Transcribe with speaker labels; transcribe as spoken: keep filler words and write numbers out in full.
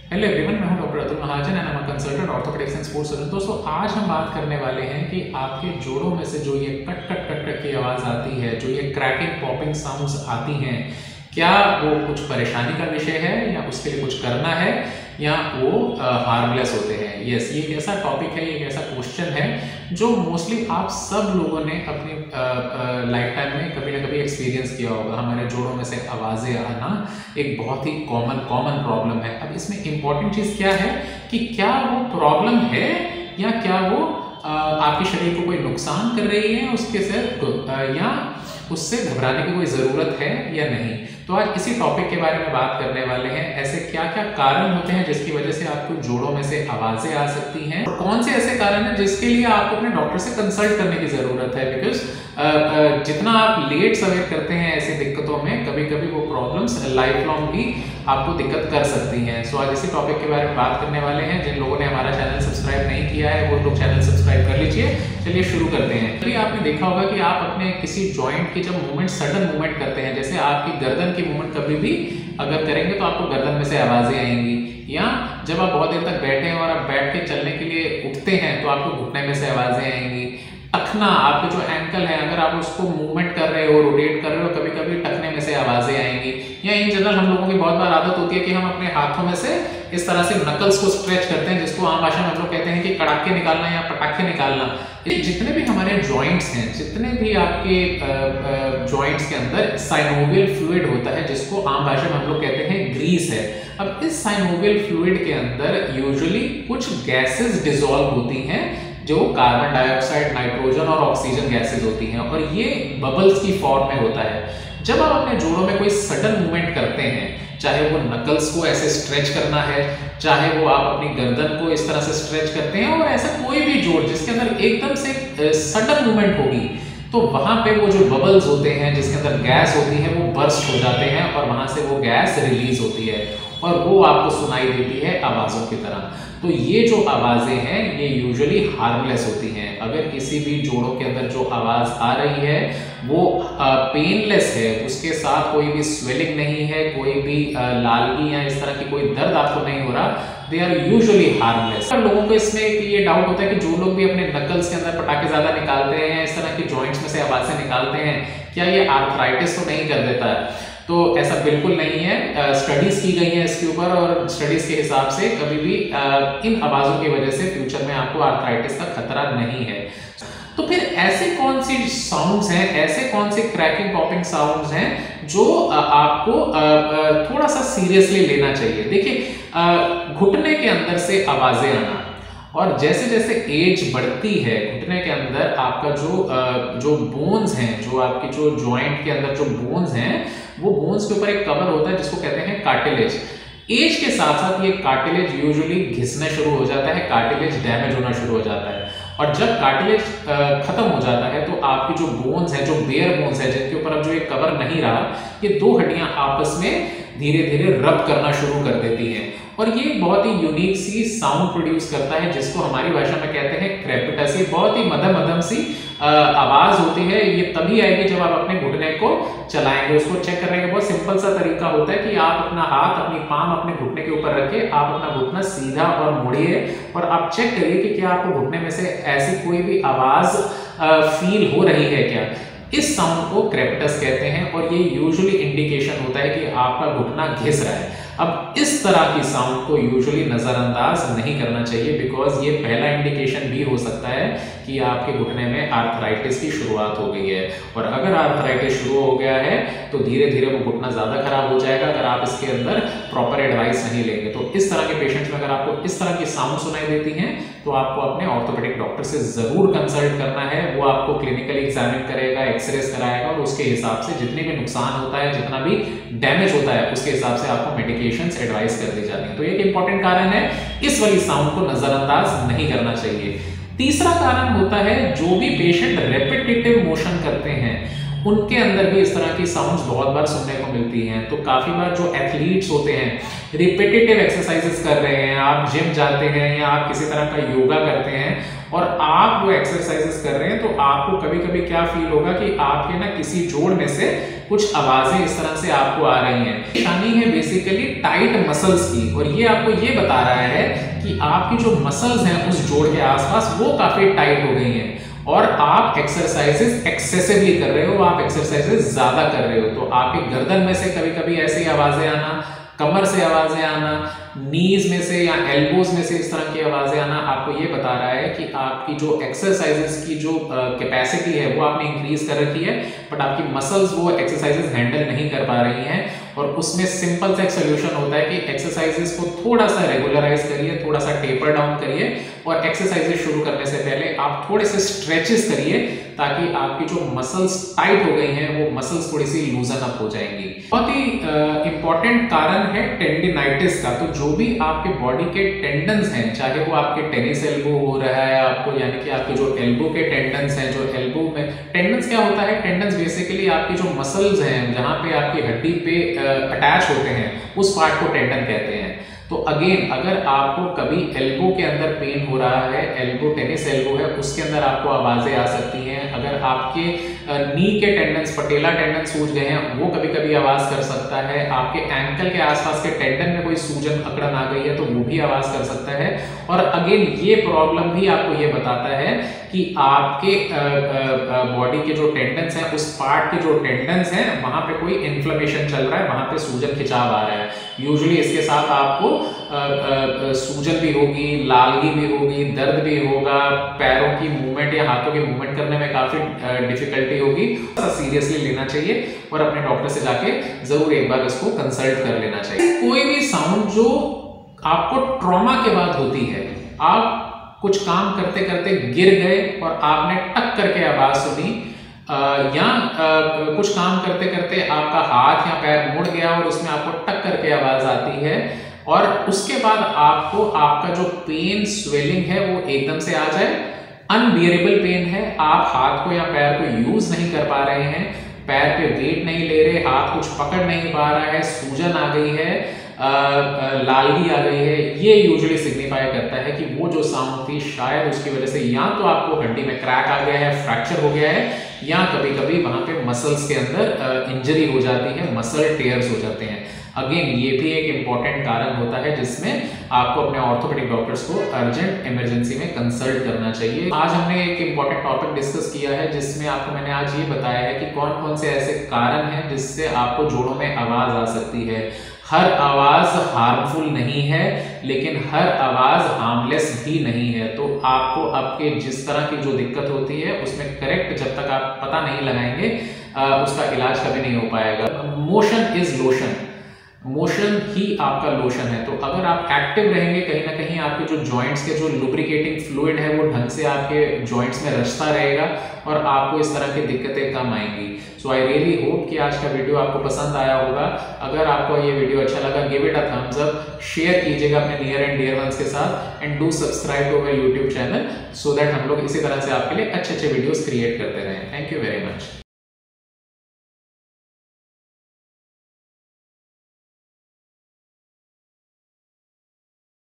Speaker 1: Hello everyone, मैं हूं doctor Atul Mahajan and I am consultant orthopaedics and sports surgeon. दोस्तों, आज हम बात करने वाले हैं कि आपके जोड़ों में से जो ये कट कट कट कट की आवाज़ आती है, जो ये क्रैकिंग पॉपिंग साउंड्स आती हैं, क्या वो कुछ परेशानी का विषय है या उसके लिए कुछ करना है या वो हार्मलेस होते हैं। यस, ये एक ऐसा टॉपिक है, ये एक ऐसा क्वेश्चन है जो मोस्टली आप सब लोगों ने अपनी लाइफ टाइम में कभी ना कभी एक्सपीरियंस किया होगा। हमारे जोड़ों में से आवाज़ें आना एक बहुत ही कॉमन कॉमन प्रॉब्लम है। अब इसमें इम्पॉर्टेंट चीज़ क्या है कि क्या वो प्रॉब्लम है या क्या वो आ, आपके शरीर को कोई नुकसान कर रही है उसके से या उससे घबराने की कोई ज़रूरत है या नहीं। तो आज इसी टॉपिक के बारे में बात करने वाले हैं। ऐसे क्या क्या कारण होते हैं जिसकी वजह से आपको जोड़ों में से आवाज़ें आ सकती हैं, और कौन से ऐसे कारण हैं जिसके लिए आपको अपने डॉक्टर से कंसल्ट करने की ज़रूरत है। बिकॉज जितना आप लेट सवेर करते हैं ऐसी दिक्कतों में, कभी कभी वो प्रॉब्लम्स लाइफ लॉन्ग भी आपको दिक्कत कर सकती हैं। सो आज इसी टॉपिक के बारे में बात करने वाले हैं। जिन लोगों ने हमारा चैनल सब्सक्राइब नहीं किया है वो लोग चैनल सब्सक्राइब कर लीजिए। चलिए शुरू करते हैं। अभी आपने देखा होगा कि आप अपने किसी जॉइंट की जब मूवमेंट सडन मूवमेंट करते हैं, जैसे आपकी गर्दन की मूवमेंट कभी भी अगर करेंगे तो आपको गर्दन में से आवाज़ें आएंगी, या जब आप बहुत देर तक बैठे हैं और आप बैठ के चलने के लिए उठते हैं तो आपको घुटने में से आवाज़ें आएंगी। टखना, आपके जो एंकल है अगर आप उसको मूवमेंट कर रहे हो, रोटेट कर रहे हो, कभी कभी टखने में से आवाज़ें आएंगी। या इन जनरल हम लोगों की बहुत बार आदत होती है कि हम अपने हाथों में से इस तरह से नकल्स को स्ट्रेच करते हैं, जिसको आम भाषा में हम लोग कहते हैं कि कड़ाके निकालना या पटाखे निकालना। जितने भी हमारे जॉइंट्स हैं, जितने भी आपके जॉइंट्स के अंदर साइनोवियल फ्लूइड होता है, जिसको आम भाषा में हम लोग कहते हैं ग्रीस है। अब इस साइनोवियल फ्लूइड के अंदर यूजुअली कुछ गैसेस डिसॉल्व होती हैं जो कार्बन डाइऑक्साइड, नाइट्रोजन और ऑक्सीजन गैसेस होती हैं, और ये बबल्स की फॉर्म में होता है। जब आप अपने जोड़ों में कोई सडन मूवमेंट करते हैं, चाहे वो नकल्स को ऐसे स्ट्रेच करना है, चाहे वो आप अपनी गर्दन को इस तरह से स्ट्रेच करते हैं, और ऐसा कोई भी जोड़ जिसके अंदर एकदम से सडन मूवमेंट होगी, तो वहां पे वो जो बबल्स होते हैं जिसके अंदर गैस होती है वो बर्स्ट हो जाते हैं और वहां से वो गैस रिलीज होती है और वो आपको सुनाई देती है आवाज़ों की तरह। तो ये जो आवाज़ें हैं ये यूजुअली हार्मलेस होती हैं। अगर किसी भी जोड़ों के अंदर जो आवाज़ आ रही है वो पेनलेस है, उसके साथ कोई भी स्वेलिंग नहीं है, कोई भी लालगी या इस तरह की कोई दर्द आपको नहीं हो रहा, दे आर यूजुअली हार्मलेस। लोगों को इसमें ये डाउट होता है कि जो लोग भी अपने नकल्स के अंदर पटाखे ज़्यादा निकालते हैं, इस तरह के जॉइंट्स में से आवाज़ें निकालते हैं, क्या ये आर्थराइटिस तो नहीं कर देता है? तो ऐसा बिल्कुल नहीं है। स्टडीज की गई हैं इसके ऊपर, और स्टडीज के हिसाब से कभी भी आ, इन आवाज़ों की वजह से फ्यूचर में आपको आर्थराइटिस का खतरा नहीं है। तो फिर ऐसे कौन सी साउंड्स हैं, ऐसे कौन से क्रैकिंग पॉपिंग साउंड्स हैं जो आ, आपको आ, आ, थोड़ा सा सीरियसली लेना चाहिए। देखिए, घुटने के अंदर से आवाज़ें आना, और जैसे जैसे एज बढ़ती है घुटने के अंदर आपका जो जो बोन्स हैं, जो आपके जो जॉइंट के अंदर जो बोन्स हैं, वो बोन्स के ऊपर एक कवर होता है जिसको कहते हैं कार्टिलेज। एज के साथ साथ ये कार्टिलेज यूजुअली घिसने शुरू हो जाता है, कार्टिलेज डैमेज होना शुरू हो जाता है, और जब कार्टिलेज खत्म हो जाता है तो आपकी जो बोन्स हैं, जो बेयर बोन्स है जिनके ऊपर अब जो ये कवर नहीं रहा, ये दो हड्डियां आपस में धीरे धीरे रब करना शुरू कर देती हैं, और ये बहुत ही यूनिक सी साउंड प्रोड्यूस करता है जिसको हमारी भाषा में कहते हैं क्रेपिटस। ये बहुत ही मध्यम मध्यम सी आवाज़ होती है। ये तभी आएगी जब आप अपने घुटने को चलाएंगे। उसको चेक करने का बहुत सिंपल सा तरीका होता है कि आप अपना हाथ, अपनी पाम अपने घुटने के ऊपर रखें, आप अपना घुटना सीधा और मोड़िए और आप चेक करिए कि क्या आपको घुटने में से ऐसी कोई भी आवाज़ फील हो रही है क्या। इस साउंड को क्रेपिटस कहते हैं, और ये यूजुअली इंडिकेशन होता है कि आपका घुटना घिस रहा है। अब इस तरह की साउंड को यूजुअली नज़रअंदाज नहीं करना चाहिए, बिकॉज ये पहला इंडिकेशन भी हो सकता है कि आपके घुटने में आर्थराइटिस की शुरुआत हो गई है, और अगर आर्थराइटिस शुरू हो गया है तो धीरे धीरे वो घुटना ज़्यादा खराब हो जाएगा अगर आप इसके अंदर प्रॉपर एडवाइस नहीं लेंगे। तो इस तरह के पेशेंट्स में अगर आपको इस तरह की साउंड सुनाई देती हैं तो आपको अपने ऑर्थोपेडिक डॉक्टर से ज़रूर कंसल्ट करना है। वो आपको क्लिनिकली एग्जामिन करेगा, एक्सरेस कराएगा, और उसके हिसाब से जितने भी नुकसान होता है, जितना भी डैमेज होता है, उसके हिसाब से आपको मेडिकेशंस एडवाइस कर दी जाती है। तो एक इंपॉर्टेंट कारण है, इस वाली साउंड को नजरअंदाज नहीं करना चाहिए। तीसरा कारण होता है, जो भी पेशेंट रेपिटेटिव मोशन करते हैं उनके अंदर भी इस तरह की साउंड्स बहुत बार सुनने को मिलती हैं। तो काफ़ी बार जो एथलीट्स होते हैं, रिपीटेटिव एक्सरसाइजेस कर रहे हैं, आप जिम जाते हैं या आप किसी तरह का योगा करते हैं और आप वो एक्सरसाइजेस कर रहे हैं, तो आपको कभी कभी क्या फील होगा कि आपके ना किसी जोड़ में से कुछ आवाजें इस तरह से आपको आ रही हैं। निशानी है बेसिकली टाइट मसल्स की, और ये आपको ये बता रहा है कि आपकी जो मसल्स हैं उस जोड़ के आसपास वो काफी टाइट हो गई हैं और आप एक्सरसाइजेस एक्सेसिवली कर रहे हो, आप एक्सरसाइजेस ज्यादा कर रहे हो। तो आपके गर्दन में से कभी कभी ऐसी आवाजें आना, कमर से आवाजें आना, नीज में से या एल्बोज में से इस तरह की आवाजें आना आपको ये बता रहा है कि आपकी जो एक्सरसाइजेस की जो कैपेसिटी है वो आपने इंक्रीज कर रखी है, बट आपकी मसल्स वो एक्सरसाइजेस हैंडल नहीं कर पा रही हैं। और उसमें सिंपल सा एक सोल्यूशन होता है कि एक्सरसाइजेस को थोड़ा सा रेगुलराइज करिए, थोड़ा सा टेपर डाउन करिए और एक्सरसाइजेस शुरू करने से पहले आप थोड़े से स्ट्रेचेस करिए ताकि आपकी जो मसल्स टाइट हो गई हैं वो मसल्स थोड़ी सी लूजन अप हो जाएंगी। बहुत ही इंपॉर्टेंट कारण है टेंडिनाइटिस का। तो जो भी आपके बॉडी के टेंडन्स हैं, चाहे वो आपके टेनिस एल्बो हो रहा है आपको, यानी कि आपके जो एल्बो के टेंडन्स हैं, जो एल्बो में टेंडन्स क्या होता है, टेंडन्स बेसिकली आपकी जो मसल्स हैं जहां पे आपकी हड्डी पे अटैच होते हैं उस पार्ट को टेंडन कहते हैं। तो अगेन अगर आपको कभी एल्बो के अंदर पेन हो रहा है, एल्बो टेनिस एल्बो है उसके अंदर आपको आवाजें आ सकती हैं। अगर आपके नी के टेंडन्स, पटेला टेंडन सूज गए हैं वो कभी कभी आवाज कर सकता है। आपके एंकल के आसपास के टेंडन में कोई सूजन अकड़न आ गई है तो वो भी आवाज कर सकता है। और अगेन ये प्रॉब्लम भी आपको ये बताता है कि आपके बॉडी के जो टेंडन्स हैं उस पार्ट के जो टेंडन्स हैं वहां पे कोई इन्फ्लेमेशन चल रहा है, वहां पे सूजन खिंचाव आ रहा है। यूजुअली इसके साथ आपको आ, आ, सूजन भी होगी, लालगी भी होगी, दर्द भी होगा, पैरों की मूवमेंट या हाथों की मूवमेंट करने में काफी डिफिकल्टी होगी। सीरियसली लेना चाहिए और अपने डॉक्टर से जाके जरूर एक बार इसको कंसल्ट कर लेना चाहिए। कोई भी साउंड जो आपको ट्रॉमा के बाद होती है, आप कुछ काम करते करते गिर गए और आपने टक करके आवाज सुनी, या कुछ काम करते करते आपका हाथ या पैर मुड़ गया और उसमें आपको टक करके आवाज आती है और उसके बाद आपको आपका जो पेन स्वेलिंग है वो एकदम से आ जाए, अनबियरेबल पेन है, आप हाथ को या पैर को यूज नहीं कर पा रहे हैं, पैर पे वेट नहीं ले रहे, हाथ कुछ पकड़ नहीं पा रहा है, सूजन आ गई है, लालगी आ गई है, ये यूजुअली सिग्निफाई करता है कि वो जो साउंड थी शायद उसकी वजह से या तो आपको हड्डी में क्रैक आ गया है, फ्रैक्चर हो गया है, या कभी कभी वहां पे मसल्स के अंदर इंजरी हो जाती है, मसल टेयर्स हो जाते हैं। अगेन ये भी एक इंपॉर्टेंट कारण होता है जिसमें आपको अपने ऑर्थोपेडिक डॉक्टर्स को अर्जेंट इमरजेंसी में कंसल्ट करना चाहिए। आज हमने एक इंपॉर्टेंट टॉपिक डिस्कस किया है जिसमें आपको मैंने आज ये बताया है कि कौन कौन से ऐसे कारण हैं जिससे आपको जोड़ों में आवाज आ सकती है। हर आवाज हार्मफुल नहीं है लेकिन हर आवाज हार्मलेस भी नहीं है। तो आपको आपके जिस तरह की जो दिक्कत होती है उसमें करेक्ट जब तक आप पता नहीं लगाएंगे उसका इलाज कभी नहीं हो पाएगा। मोशन इज लोशन, मोशन ही आपका लोशन है। तो अगर आप एक्टिव रहेंगे कहीं ना कहीं आपके जो जॉइंट्स के जो लुब्रिकेटिंग फ्लूइड है वो ढंग से आपके जॉइंट्स में रचता रहेगा और आपको इस तरह की दिक्कतें कम आएंगी। सो आई रियली होप कि आज का वीडियो आपको पसंद आया होगा। अगर आपको ये वीडियो अच्छा लगा, give it a thumbs up, share कीजिएगा अपने नियर एंड डियर वंस के साथ and do subscribe to our YouTube channel so that हम लोग इसी तरह से आपके लिए अच्छे अच्छे वीडियोस क्रिएट करते रहें। Thank you very much.